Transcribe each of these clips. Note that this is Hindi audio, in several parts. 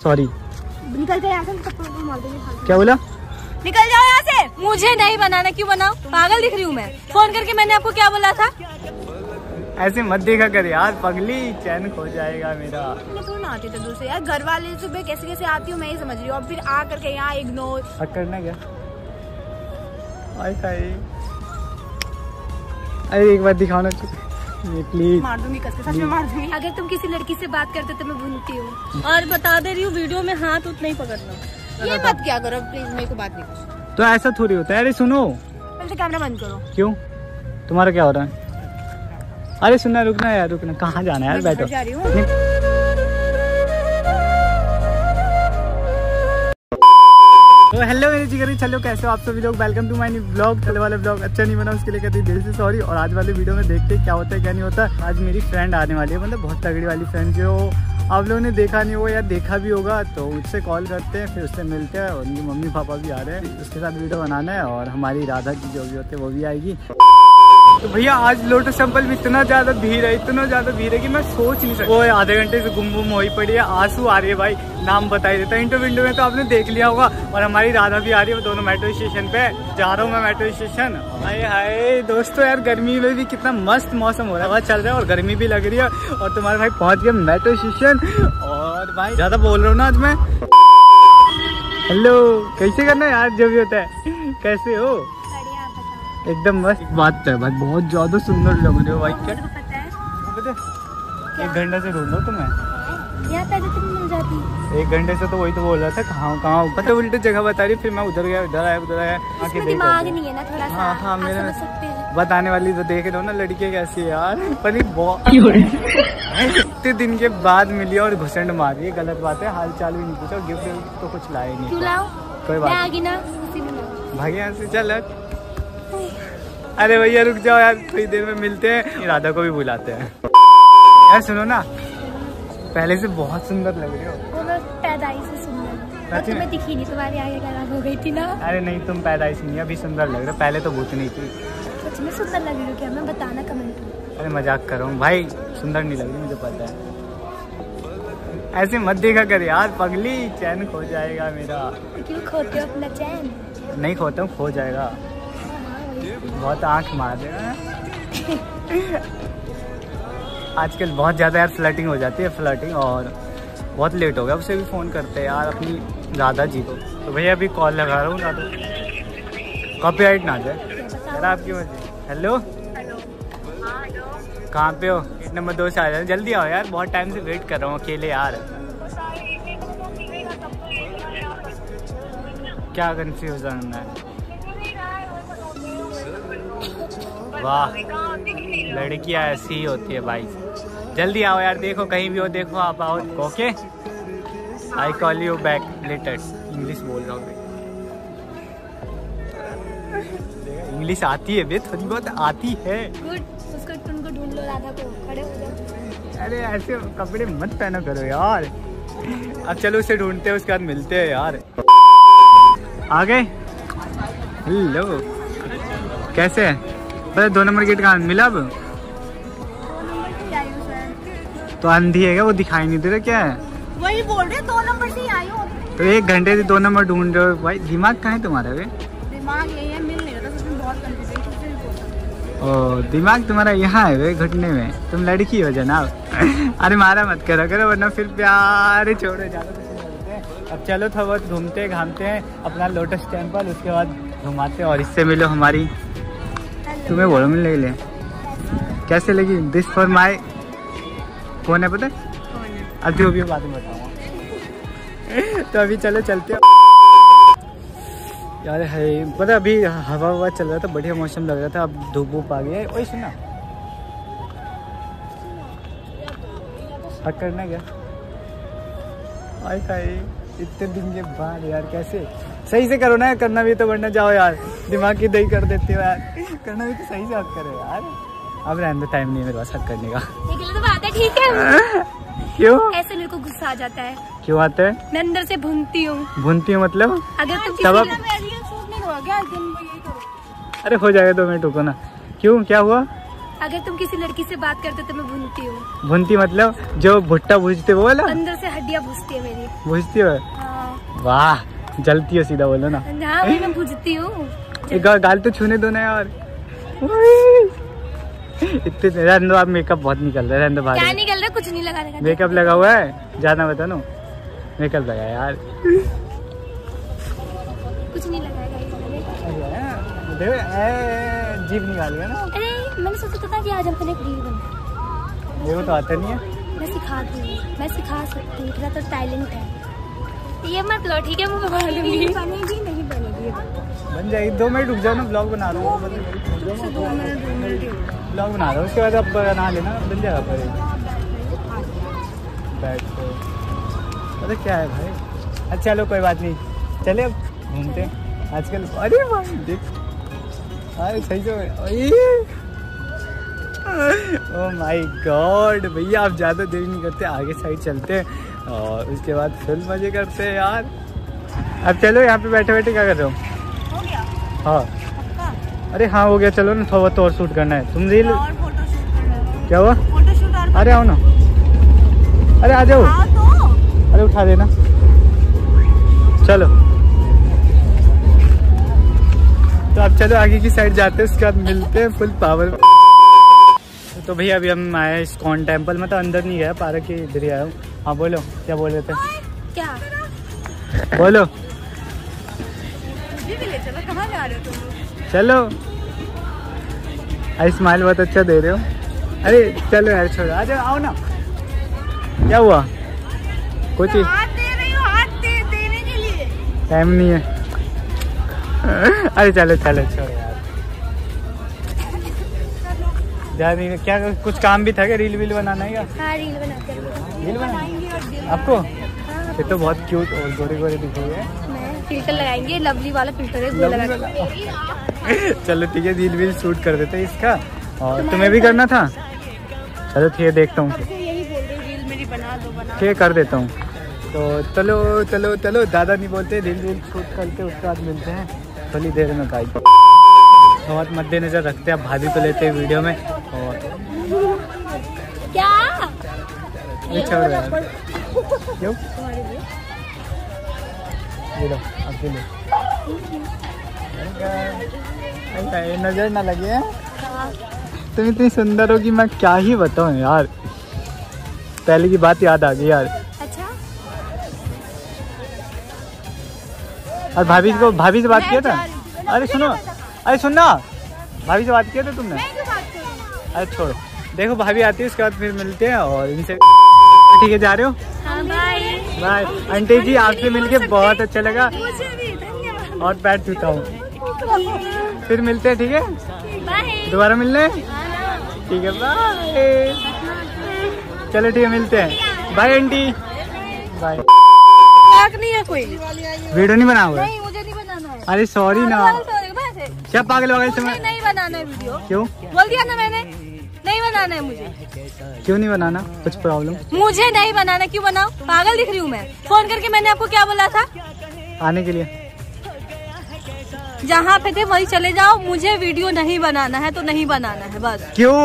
सॉरी। निकल जाओ यहाँ से, चप्पल मार देंगे। क्या बोला? निकल जाओ यहाँ से। मुझे नहीं बनाना, क्यों बनाओ? पागल दिख रही हूँ मैं? फोन करके मैंने आपको क्या बोला था? ऐसे मत देखा कर यार पगली, चैन खो जाएगा मेरा। मैं थोड़ा आती था दूर से यार, घर वाले सुबह कैसे कैसे आती हूँ मैं ही समझ रही हूँ, और फिर आ करके यहाँ इग्नोर। हक करना क्या? अरे एक बार दिखाओ ना प्लीज। मार दूंगी कसके, सच में मार दूंगी। अगर तुम किसी लड़की से बात करते तो मैं भूलती हूँ। और बता दे रही हूँ, वीडियो में हाथ उतना ही पकड़ना। ये मत क्या करो प्लीज, मेरे को बात नहीं। तो ऐसा थोड़ी होता है। अरे सुनो, पहले कैमरा बंद करो। क्यों? तुम्हारा क्या हो रहा है? अरे सुनना, रुकना यार, रुकना। कहाँ जाना है यार? बैठो। जा रही हूँ। तो हेलो मेरे जिगरी, चलो कैसे हो आप सभी लोग? Welcome to my new blog. चले वाले ब्लॉग अच्छा नहीं बना, उसके लिए कहती दिल से सॉरी। और आज वाले वीडियो में देखते हैं क्या होता है क्या नहीं होता। आज मेरी फ्रेंड आने वाली है, मतलब बहुत तगड़ी वाली फ्रेंड, जो आप लोगों ने देखा नहीं होगा या देखा भी होगा, तो उससे कॉल करते हैं, फिर उससे मिलते हैं। और उनकी मम्मी पापा भी आ रहे हैं, उसके साथ वीडियो बनाना है। और हमारी राधा जी जो भी होते हैं वो भी आएगी। तो भैया आज लोटस टेम्पल में इतना ज्यादा भीड़ है, इतना ज्यादा भीड़ है कि मैं सोच नहीं सकता। वो आधे घंटे से गुम गुम हो पड़ी है, आंसू आ रही है भाई, नाम बताई देता है। इंटो विंडो में तो आपने देख लिया होगा। और हमारी राधा भी आ रही है, वो दोनों मेट्रो स्टेशन पे जा रहा हूँ मैं, मेट्रो स्टेशन। हाय हाय दोस्तों, यार गर्मी में भी कितना मस्त मौसम हो रहा है, हवा चल रहा है और गर्मी भी लग रही है। और तुम्हारे भाई पहुंच गया मेट्रो स्टेशन। और भाई ज्यादा बोल रहा हूँ ना आज मैं। हेलो, कैसे करना है यार जो भी होता है? कैसे हो? एकदम मस्त। बात है भाई, बहुत ज्यादा सुंदर लग रहे हो भाई। क्या पता है? 1 घंटे से ढूंढ लो तुम्हें। यहाँ पहले तुम मिल जाती। 1 घंटे से तो वही तो बोल रहा था, कहाँ कहाँ पता, उल्टे जगह बता रही। फिर मैं उधर गया, उधर आया, उधर आया। दिमाग नहीं है ना थोड़ा सा? हाँ हाँ, मेरा बताने वाली तो देख रहे हो ना लड़की कैसी है यार। पर इतने दिन के बाद मिली और घुसंड मार रही है, गलत बात है। हाल चाल भी नहीं पूछा, गिफ्ट तो कुछ लाए नहीं। कोई बात नहीं, भागे यहाँ से, चल। अरे भैया रुक जाओ यार, थोड़ी देर में मिलते हैं। राधा को भी बुलाते हैं। यार सुनो ना, पहले से बहुत सुंदर लग रही हो। वो मैं पैदाइश से सुंदर, और तुम्हें दिखी नहीं, तुम्हारी आगे खराब हो गई थी ना। अरे नहीं, तुम पैदाइश नहीं, अभी सुंदर लग रहे हो, पहले तो भूत नहीं थी। सच में सुंदर लग रही हो क्या? मैं बताना कमेंट में। अरे मजाक कर रहा हूँ भाई, सुंदर नहीं लग रही, मुझे पता है। ऐसे मत देखा कर यार पगली, चैन खो जाएगा मेरा। क्यों खोते हो अपना चैन? नहीं खोता हूँ, खो जाएगा। बहुत आंख मार रहे हैं आजकल, बहुत ज़्यादा यार फ्लर्टिंग हो जाती है, फ्लर्टिंग। और बहुत लेट हो गया, उसे भी फ़ोन करते हैं यार अपनी राधा जी को। तो भैया अभी कॉल लगा रहा हूँ ना, तो कॉपीराइट ना जाए यार आपकी वजह। हेलो, कहाँ पे हो? 1 नंबर 2 से आ जाए, जल्दी आओ यार, बहुत टाइम से वेट कर रहा हूँ अकेले यार। क्या कंफ्यूजन है? वाह, लड़कियां ऐसी ही होती है भाई। जल्दी आओ यार, देखो कहीं भी हो, देखो आप आओ। Okay, I call you back later. English बोल रहा हूँ, इंग्लिश आती है बे, थोड़ी बहुत आती है। गुड, उसको तुमको ढूंढ लो, राधा को। खड़े हो जाओ। अरे ऐसे कपड़े मत पहना करो यार। अब चलो उसे ढूंढते हैं, उसके बाद मिलते हैं यार। आ गए? हेलो, कैसे है? पता 2 नंबर गेट कहाँ मिला? अब तो अंधी है क्या, वो दिखाई नहीं दे रहा? क्या है? वही बोल रहे, 2 नंबर से ही आई हूँ। तो 1 घंटे से 2 नंबर ढूंढ रहे हो भाई, दिमाग कहाँ है तुम्हारा? वे दिमाग यही है, मिल नहीं रहा, सच में बहुत कंफ्यूजन। ओ, दिमाग तुम्हारा यहाँ है वे, घुटने में। तुम लड़की हो जनाब। अरे मारा मत करो करो, वरना फिर प्यार छोड़ो ज्यादा। अब चलो थोड़ा बहुत घूमते घामते हैं अपना लोटस टेम्पल, उसके बाद घुमाते हैं। और इससे मिलो हमारी, तुम्हें बोलो मिलने के लिए। कैसे लगी? दिस फॉर माई, कौन है पता है? अब जो भी बाद में बताऊंगा। तो अभी चलो चलते हैं यार। है पता, अभी हवा हवा चल रहा था, बढ़िया मौसम लग रहा था। अब धूप धूप आ गया है। ओए सुना, हक करना क्या? आई इतने दिन के बाद यार, कैसे सही से करो ना, करना भी तो, वरना जाओ यार, दिमाग की दही कर देती हो यार। करना भी तो सही से हक करो यार। अब रहने दो, टाइम नहीं है मेरे पास हक करने का। तो बात है, ठीक है। क्यों ऐसे मेरे को गुस्सा आ जाता है? क्यों आता है? मैं अंदर से भूनती हूँ। भूनती हूँ मतलब? अगर तुम अरे हो जाएगा 2 मिनट रुको ना। क्यों, क्या हुआ? अगर तुम किसी लड़की से बात करते तो मैं भूनती हूँ। भूनती मतलब जो भुट्टा भूजते वो वाला? अंदर से हड्डियाँ भूजती है मेरी। भूजती हो? हाँ। वाह, जलती हो, सीधा बोलो ना। हाँ भाई, मैं भूजती हूँ। गाल तो छूने दो ना यार। इतने रहने दो, आप मेकअप बहुत निकल रहा है। रहने दो बाहर। क्या निकल रहा है? कुछ नहीं लगा। मेकअप लगा हुआ है, ज्यादा बता नो। मेकअप लगा यार। कुछ नहीं लगाया जीभ निकाल गया ना। अरे मैंने सोचा था कि आज हम एक रील बनाएं। मेरे को तो आता नहीं है। मैं सिखा सकती हूँ, थोड़ा तो टैलेंट है। ये मत लो, ठीक है? मुझे बनेगी नहीं बनेगी। बन जाएगी। 2 मिनट रुक जाओ ना, ब्लॉग बना रहा हूँ। 2 मिनट ब्लॉग बना रहा हूँ, उसके बाद अब बना लेना, बन जाएगा। पर बैठ तो अरे क्या है भाई। अच्छा चलो कोई बात नहीं, चले अब घूमते हैं आजकल। अरे भाई देख, अरे सही से। ओह माय गॉड भैया, आप ज़्यादा देर नहीं करते, आगे साइड चलते हैं और उसके बाद फिर मजे करते हैं यार। अब चलो, यहाँ पे बैठे बैठे क्या कर रहे हो? हो गया? हाँ। अरे हाँ हो गया, चलो ना, थोड़ा बहुत और शूट करना है। तुम रील और फोटो शूट करना है। क्या हुआ? फोटो शूट और अरे आओ ना। अरे आ जाओ। तो अरे उठा देना। चलो तो अब चलो आगे की साइड जाते हैं, उसके बाद मिलते हैं फुल पावर। तो भैया अभी हम आए इस्कॉन टेम्पल में, तो अंदर नहीं गया, पार्क के इधर ही आया हूँ। हाँ बोलो, क्या बोल रहे थे? क्या बोलो। मुझे भी ले चलो, कहाँ जा रहे हो तुम? चलो, आई स्माइल बहुत अच्छा दे रहे हो। अरे चलो यार छोड़ो, आ जाओ, आओ ना। क्या हुआ? कुछ हाथ दे रही हो, हाथ देने के लिए टाइम नहीं है। अरे चलो चलो छोड़ो यार, जा नहीं। क्या कुछ काम भी था क्या? रील वील बनाना है क्या? हाँ रील बनाते हैं। रील बनाएंगे आपको? ये तो बहुत क्यूट और गोरे गोरे दिख रही है। मैं फिल्टर लगाएंगे, लवली वाला फिल्टर है, वो लगा। चलो ठीक है, रील वील शूट कर देते हैं इसका। और तुम्हें भी करना था? चलो ठीक है, देखता हूँ। यही बोल रही, रील मेरी बना दो। ठीक है, कर देता हूँ। तो चलो चलो चलो, ज़्यादा नहीं बोलते, रील वील शूट करके उसके बाद मिलते हैं थोड़ी देर में। भाई बहुत मद्देनजर रखते हैं, भाभी को लेते हैं वीडियो में। और क्या छोड़ यार, क्यों? ये लो आपके लिए। नजर ना लगे हैं? तुम इतनी सुंदर हो कि मैं क्या ही बताऊं यार। पहले की बात याद आ गई यार। अच्छा, और भाभी से बात किया था? अरे सुनो, अरे सुनना, भाभी से बात किया था तुमने? अरे छोड़ो, देखो भाभी आती है, उसके बाद फिर मिलते हैं और इनसे। ठीक है, जा रहे हो? हाँ, बाय बाय। आंटी जी आपसे मिलके बहुत अच्छा लगा, मुझे भी धन्यवाद। और पैर छूता हूँ। फिर मिलते हैं, ठीक है? बाय। दोबारा मिलने? ठीक है, बाय। चलो ठीक है, मिलते हैं। Bye aunty, bye. नहीं है कोई वीडियो नहीं बना हुआ है? नहीं, मुझे नहीं बनाना है। अरे सॉरी ना। क्या पागल वगैरह से? नहीं बनाना है वीडियो। क्यों? बोल दिया ना मैंने, नहीं बनाना है मुझे। क्यों नहीं बनाना? कुछ प्रॉब्लम? मुझे नहीं बनाना। क्यों बनाओ? पागल दिख रही हूँ मैं? फोन करके मैंने आपको क्या बोला था? आने के लिए। जहाँ पे थे वही चले जाओ। मुझे वीडियो नहीं बनाना है तो नहीं बनाना है, बस। क्यों?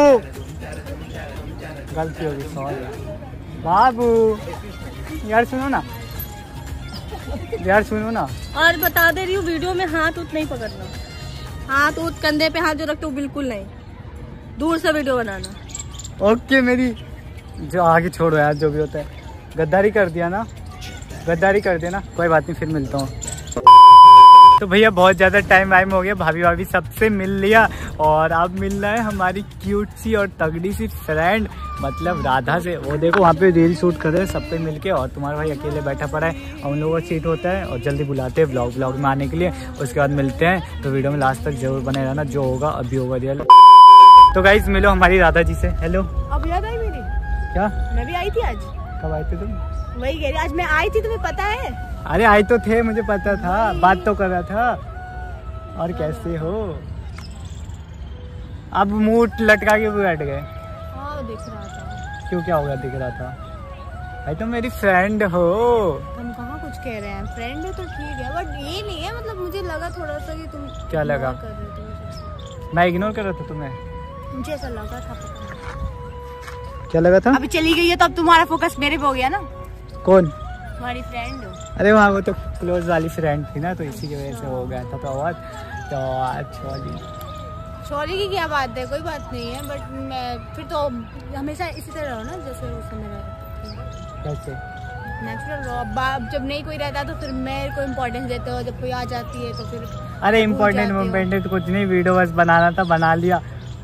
गलती होगी, सॉरी बाबू। यार सुनो ना, यार सुनो ना। और बता दे रही हूँ, वीडियो में हाथ उठ नहीं पकड़ना। हाथ उठ, कंधे पे हाथ जो रखते हो बिल्कुल नहीं, दूर से वीडियो बनाना। ओके मेरी, जो आगे छोड़ो यार, जो भी होता है। गद्दारी कर दिया ना, गद्दारी कर दिया ना, कोई बात नहीं, फिर मिलता हूँ। तो भैया बहुत ज़्यादा टाइम हो गया, भाभी भाभी सबसे मिल लिया और अब मिल रहा है हमारी क्यूट सी और तगड़ी सी फ्रेंड, मतलब राधा से। वो देखो वहाँ पे रील शूट कर रहे हैं सब पे मिलके, और तुम्हारा भाई अकेले बैठा पड़ा है। और उन लोगों का सीट होता है और जल्दी बुलाते हैं ब्लॉग में आने के लिए। उसके बाद मिलते हैं, तो वीडियो में लास्ट तक जरूर बने रहना, जो होगा अभी होगा रियल। तो गाइस मिलो हमारी राधा जी से। हेलो। अब याद आई मेरी? क्या? मैं भी आई थी आज। कब आए थे तुम? वही कह रही, आज मैं आई थी, तुम्हें पता है? अरे आए तो थे, मुझे पता था, बात तो कर रहा था। और कैसे हो? अब मुंह लटका के भी बैठ गए। हाँ दिख रहा था। क्यों, क्या हो गया? दिख रहा था भाई, तुम मेरी फ्रेंड हो। हम कहाँ कुछ कह रहे हैं, फ्रेंड है तो ठीक है, बट ये नहीं है, मतलब मुझे लगा थोड़ा सा कि तुम क्या लगा? कर रहे थे। मैं इग्नोर कर रहा था तुम्हें? मुझे ऐसा लगा था। क्या लगा था? अभी चली गई है तो अब तुम्हारा फोकस मेरे पे हो गया ना। कौन? तुम्हारी फ्रेंड हो। अरे वहाँ वो तो क्लोज वाली फ्रेंड थी ना, तो इसी की वजह से हो गया था। तो सॉरी की क्या बात है, कोई बात नहीं है। बट मैं फिर तो हमेशा इसी तरह रहो ना जैसे उस समय रहे। कैसे? नेचुरल रहो। जब नहीं कोई रहता तो फिर मेरे को इम्पोर्टेंस देते हो, जब कोई आ जाती है तो फिर। अरे इम्पोर्टेंट मोमेंट तो कुछ नहीं, वीडियो बस बनाना था, बना लिया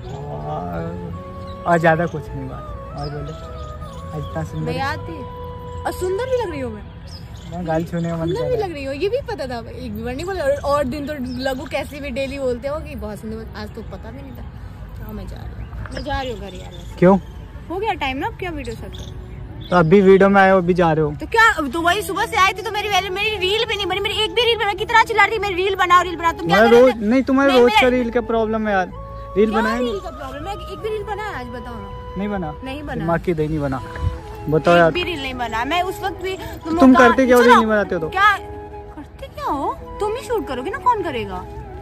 और ज्यादा कुछ नहीं बात। और बोले इतना सुंदर मैं आती और सुंदर भी लग रही हूँ मैं गाल छूने का मन सुंदर कर भी रहा लग रही हो, ये भी पता था। एक भी बार नहीं बोला। और दिन तो लगू कैसे भी डेली बोलते हो कि बहुत सुंदर। आज तो पता भी नहीं था। हाँ मैं जा रही हूँ घर यार। क्यों? हो गया टाइम ना, अब क्या वीडियो शूट? तो अभी वीडियो में आए हो, अभी जा रहे हो तो क्या? तो वही सुबह से आई थी तो मेरी रील भी नहीं बनी। मेरी एक भी रील बना। कितना चिल्ला रही मेरी रील बनाओ तुम क्या रोज नहीं, तुम्हारे रोज का रील का प्रॉब्लम है यार। रील बनाए रील का प्रॉब्लम है? एक भी रील बना आज बताओ ना। नहीं बना? नहीं बना। दिमाग की दही नहीं बना। बताओ यार। एक भी रील नहीं बना। मैं उस वक्त भी तुम करते क्या? रील नहीं बनाते हो तो क्या करते क्या हो? तुम ही शूट करोगे ना, कौन करेगा?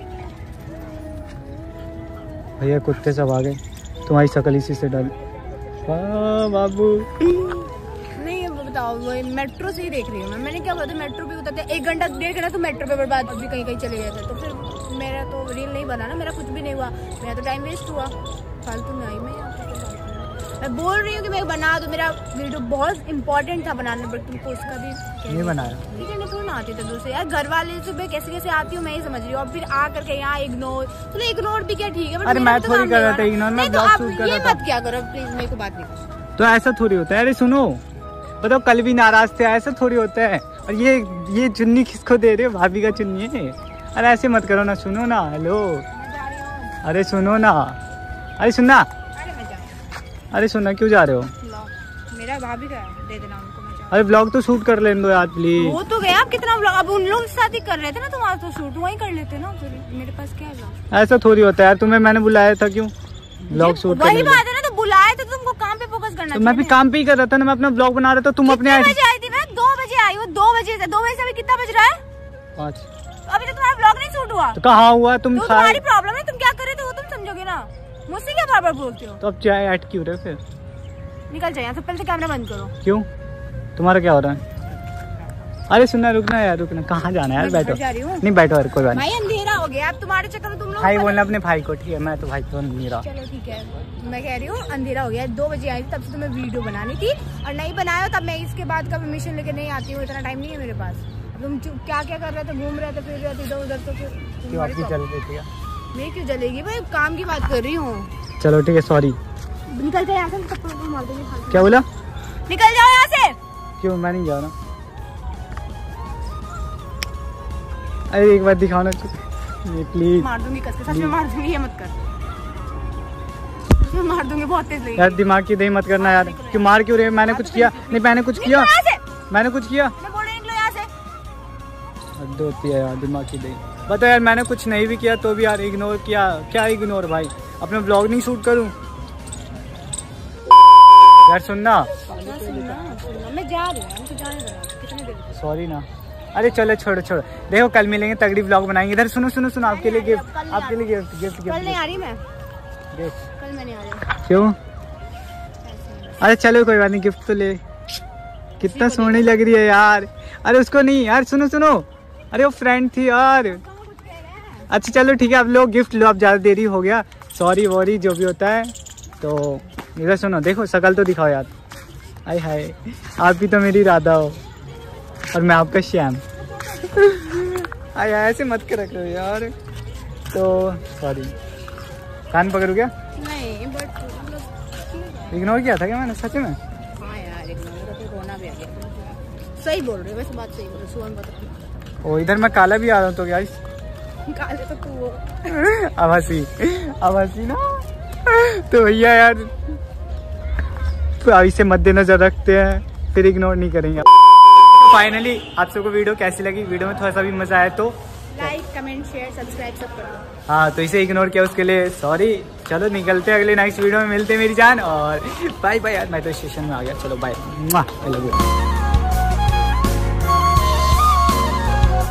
भैया कुत्ते सब आ गए, तुम्हारी शक्ल इसी से डाल। बाबू नहीं बताओ, वो मेट्रो से ही देख रही हूँ मैं। मैंने क्या बोला था, मेट्रो पे उतरते 1 घंटा 1.5 घंटा तो मेट्रो पे बर्बाद। अभी कहीं चले गए थे तो फिर मेरा तो रील नहीं बना ना, मेरा कुछ भी नहीं हुआ। मेरा तो टाइम वेस्ट हुआ, फालतू में आई मैं यहाँ पे। मैं बोल रही हूँ कि मैं बना दूँ, मेरा वीडियो बहुत इंपॉर्टेंट था बनाने, बट तुमको उसका भी नहीं बनाया। ठीक है, थोड़ा ना आती थे दूसरे यार। घर वाले से मैं कैसे कैसे आती हूँ मैं ही समझ रही हूँ। और फिर आ करके यहाँ इग्नोर, तो इग्नोर भी क्या ठीक है। अरे मैं थोड़ी कर रहा था इग्नोर, मैं ब्लॉग शूट कर रहा था। मत क्या करो प्लीज, मेरे को बात नहीं। तो ऐसा थोड़ी होता है। अरे सुनो, बताओ कल भी नाराज थे, ऐसा थोड़ी होता है। और ये चुन्नी किसको दे रहे हो? भाभी का चुन्नी है। अरे ऐसे मत करो ना, सुनो ना। हेलो, अरे सुनो ना, अरे सुनना, अरे सुनना, क्यों जा रहे हो? मेरा भाभी का दे देना उनको, मैं अरे ब्लॉग तो शूट कर लेने दो यार प्लीज। हो तो गया, आप कितना ब्लॉग अब उन लोग के साथ ही कर रहे थे ना, तुम्हारा तो शूट वहीं कर लेते ना। फिर मेरे पास क्या है? ऐसा थोड़ी होता है यार, तुम्हें मैंने बुलाया था क्यों ब्लॉग शूट करने? वही बात है ना, तो बुलाए तो तुमको काम पे फोकस करना। तो मैं भी काम पे ही कर रहा था ना, मैं अपना ब्लॉग बना रहा था। तुम अपने आई थी? मैं 2 बजे आई हूँ। 2 बजे से 2 बजे से अभी कितना बज रहा है? 5। अभी तो तुम्हारा ब्लॉग नहीं शूट हुआ। तो कहाँ हुआ? तुम्हारी प्रॉब्लम है, तुम क्या कर रहे थे वो तुम समझोगे ना। मुझसे क्या बार बार बोलते हो? तो अब चाय ऐड क्यों रहे फिर? निकल जाए यहाँ से, पहले से कैमरा बंद करो। क्यों? तुम्हारा क्या हो रहा है? अरे सुनना, रुकना यार, रुकना। कहाँ जाना है यार? बैठो। नहीं बैठो यार, कोई बात नहीं। भाई अंधेरा हो गया अब तुम्हारे चक्कर में। तुम लोग भाई बोलना अपने भाई को, ठीक है? मैं तो भाई को नहीं रहा। चलो ठीक है, मैं कह रही हूँ अंधेरा हो गया। 2 बजे आई थी, तब से तुम्हें वीडियो बनानी थी और नहीं बनाया। तब मैं इसके बाद का परमिशन लेके नहीं आती हूँ, इतना टाइम नहीं है मेरे पास। तुम क्या क्या कर रहे थे? घूम रहे थे, फिर रहे थे इधर उधर। तो फिर आपकी चल रही थी? मेरी क्यों जलेगी भाई? काम की बात कर रही हूँ। चलो ठीक है, सॉरी। निकल जाए यहाँ से, चप्पल मार दूंगी। क्या बोला? निकल जाओ यहाँ से। क्यों? मैं नहीं जा रहा। अरे एक बार दिखाओ ना प्लीज। मार दूंगी कसके, सच में मार दूंगी, ये मत कर। सच में मार दूंगी, बहुत तेज लगेगी यार। दिमाग की दही मत करना यार। क्यों मार क्यों रहे? मैंने कुछ किया नहीं, मैंने कुछ किया? मैंने कुछ किया? मैं बोल रही निकलो यहाँ से। हद होती है यार दिमाग की दही। बताओ यार, मैंने कुछ नहीं भी किया तो भी यार इग्नोर किया। क्या इग्नोर भाई? अपना ब्लॉग नहीं शूट करूं यार? सुनना, मैं जा रही हूँ, तो जाने दो। कितनी देर? सॉरी ना। अरे चलो छोड़ो, देखो कल मिलेंगे, तगड़ी ब्लॉग बनाएंगे। इधर सुनो, आपके लिए गिफ्ट, आपके लिए गिफ्ट। कल नहीं आ रही मैं, गिफ्ट। कल मैं नहीं आ रही। क्यों? अरे चलो कोई बात नहीं, गिफ्ट तो ले। कितना सोहनी लग रही है यार। अरे उसको नहीं यार, सुनो। अरे वो फ्रेंड थी यार। अच्छा चलो ठीक है, आप लोग गिफ्ट लो। आप ज्यादा देरी हो गया, सॉरी वॉरी जो भी होता है। तो इधर सुनो, देखो शकल तो दिखाओ यार। आय हाय, आप भी तो मेरी राधा हो और मैं आपका श्याम। आय ऐसे मत कर रखो यार। तो सॉरी, कान पकड़ू क्या? नहीं, बट इग्नोर किया था क्या मैंने सच में? हाँ यार, इग्नोर तो रोना भी आ गया। सही बोल रहे हो, वैसे बात सही बोल रहे हो। सुमन बता। ओ इधर मैं काला भी आ रहा हूँ तो गाइस। काले तो तू हो। आवासी ना। तो भैया यार, तो इसे मद्देनजर रखते हैं, फिर इग्नोर नहीं करेंगे। फाइनली आप सबको वीडियो कैसी लगी? वीडियो में थोड़ा सा भी मजा आया तो लाइक, कमेंट, शेयर, सब्सक्राइब सब कर दो। हाँ, तो इसे इग्नोर किया उसके लिए सॉरी। चलो निकलते हैं, अगले नेक्स्ट वीडियो में मिलते हैं मेरी जान। और बाय बाय यार, मैं तो स्टेशन में आ गया। चलो बाय।